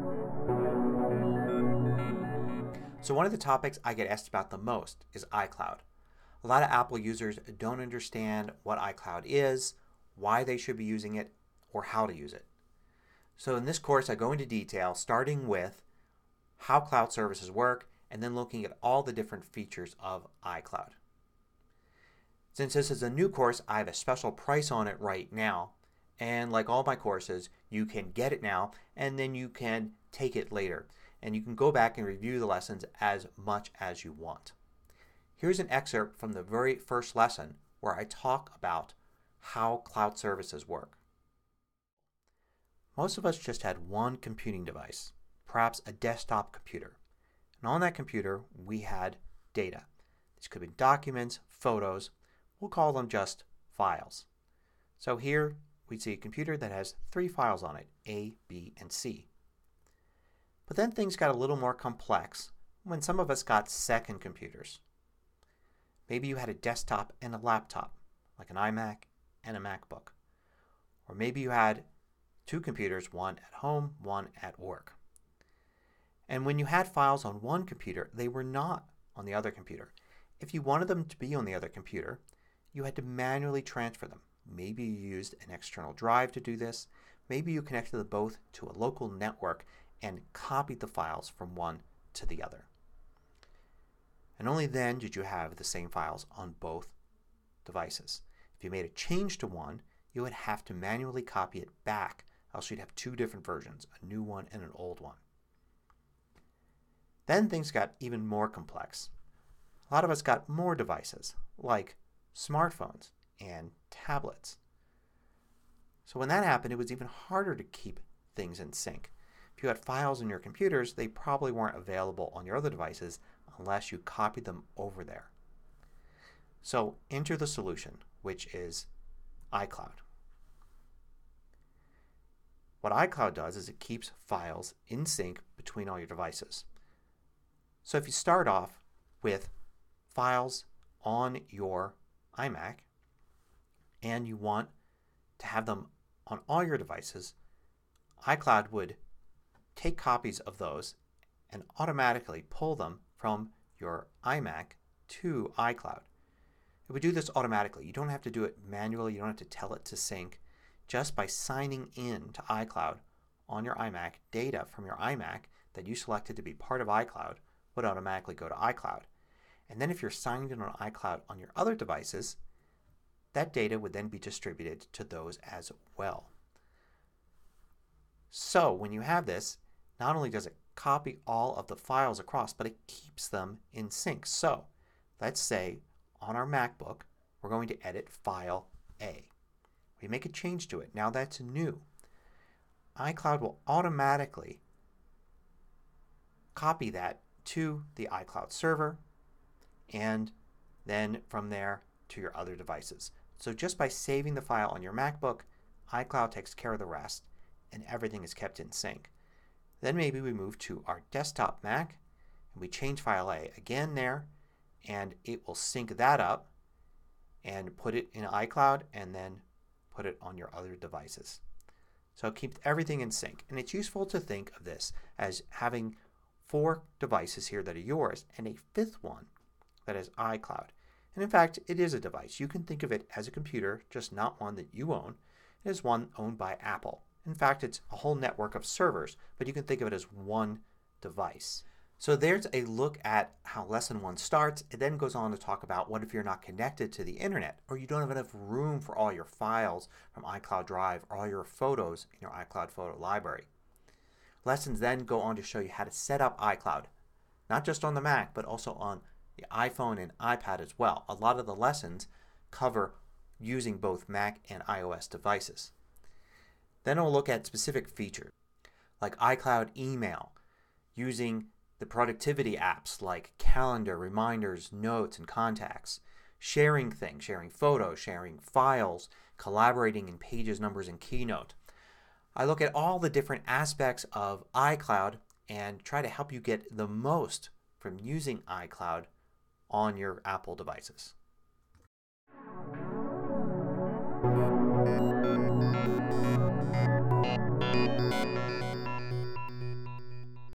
So one of the topics I get asked about the most is iCloud. A lot of Apple users don't understand what iCloud is, why they should be using it, or how to use it. So in this course I go into detail starting with how cloud services work and then looking at all the different features of iCloud. Since this is a new course, I have a special price on it right now, and like all my courses you can get it now and then you can take it later. And you can go back and review the lessons as much as you want. Here's an excerpt from the very first lesson where I talk about how cloud services work. Most of us just had one computing device, perhaps a desktop computer. And on that computer we had data. These could be documents, photos. We'll call them just files. So here we see a computer that has 3 files on it, A, B, and C. But then things got a little more complex when some of us got second computers. Maybe you had a desktop and a laptop, like an iMac and a MacBook. Or maybe you had 2 computers, one at home, one at work. And when you had files on one computer, they were not on the other computer. If you wanted them to be on the other computer, you had to manually transfer them. Maybe you used an external drive to do this. Maybe you connected them both to a local network and copied the files from one to the other. And only then did you have the same files on both devices. If you made a change to one, you would have to manually copy it back, else you'd have 2 different versions, a new one and an old one. Then things got even more complex. A lot of us got more devices, like smartphones and tablets. So when that happened, it was even harder to keep things in sync. If you had files in your computers, they probably weren't available on your other devices unless you copied them over there. So enter the solution, which is iCloud. What iCloud does is it keeps files in sync between all your devices. So if you start off with files on your iMac and you want to have them on all your devices, iCloud would take copies of those and automatically pull them from your iMac to iCloud. It would do this automatically. You don't have to do it manually. You don't have to tell it to sync. Just by signing in to iCloud on your iMac, data from your iMac that you selected to be part of iCloud would automatically go to iCloud. And then if you're signed in on iCloud on your other devices, that data would then be distributed to those as well. So when you have this, not only does it copy all of the files across, but it keeps them in sync. So let's say on our MacBook we're going to edit file A. We make a change to it. Now that's new. iCloud will automatically copy that to the iCloud server and then from there to your other devices. So just by saving the file on your MacBook, iCloud takes care of the rest and everything is kept in sync. Then maybe we move to our desktop Mac and we change file A again there and it will sync that up and put it in iCloud and then put it on your other devices. So keep everything in sync. And it's useful to think of this as having 4 devices here that are yours and a 5th one that is iCloud. And in fact it is a device. You can think of it as a computer, just not one that you own. It is one owned by Apple. In fact it's a whole network of servers, but you can think of it as one device. So there's a look at how lesson 1 starts. It then goes on to talk about what if you're not connected to the internet or you don't have enough room for all your files from iCloud Drive or all your photos in your iCloud photo library. Lessons then go on to show you how to set up iCloud, not just on the Mac but also on the iPhone and iPad as well. A lot of the lessons cover using both Mac and iOS devices. Then we'll look at specific features like iCloud email, using the productivity apps like calendar, reminders, notes, and contacts, sharing things, sharing photos, sharing files, collaborating in Pages, Numbers, and Keynote. I look at all the different aspects of iCloud and try to help you get the most from using iCloud on your Apple devices.